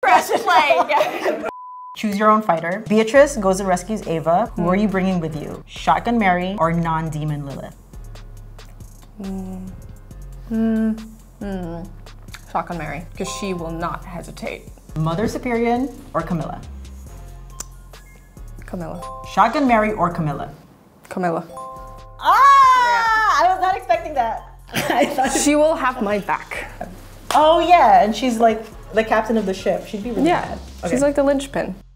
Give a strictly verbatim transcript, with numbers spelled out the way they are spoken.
Press play. Choose your own fighter. Beatrice goes and rescues Ava. Who mm. are you bringing with you? Shotgun Mary or non-demon Lilith? Mm. Mm. Mm. Shotgun Mary, because she will not hesitate. Mother Superior or Camilla? Camilla. Shotgun Mary or Camilla? Camilla. Ah! Yeah. I was not expecting that. I thought she will have my back. Oh yeah, and she's like the captain of the ship. She'd be really yeah, bad. Okay. She's like the linchpin.